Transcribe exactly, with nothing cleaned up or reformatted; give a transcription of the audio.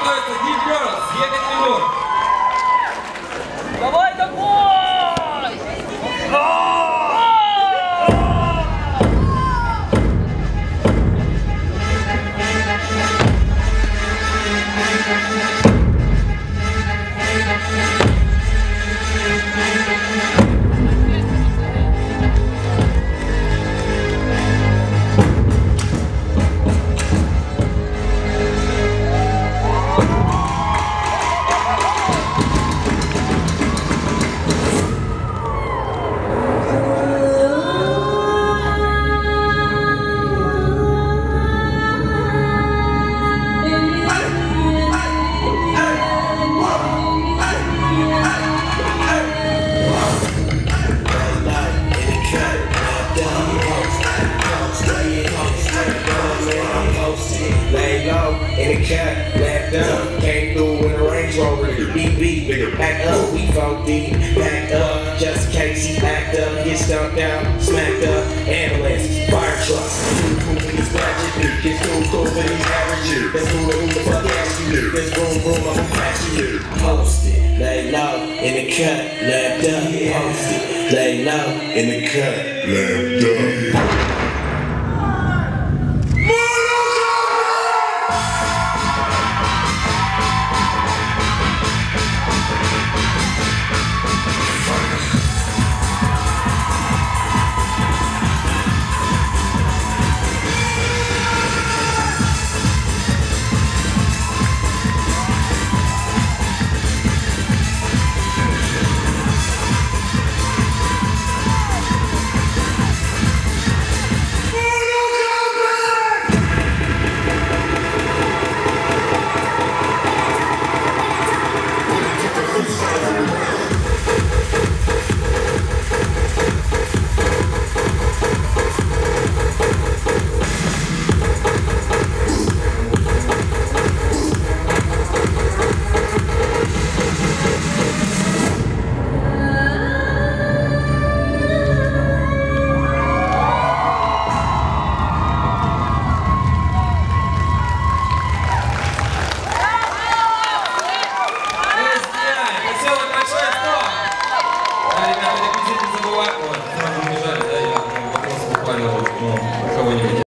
готовится Гитлер с Екатеринбург. Давай, давай! Lay low in the cut, left up, came through in a Range Rover, B B, back up, we four deep, back up, just in case he backed up, get stumped out, smacked up, ambulance, fire trucks, too cool when he's ratchet, get too cool when he's average, that's who who the fuck asked you, this room, room, I'm gonna pass you, post it, lay low in the cut, left up, post it, lay low in the cut, left up.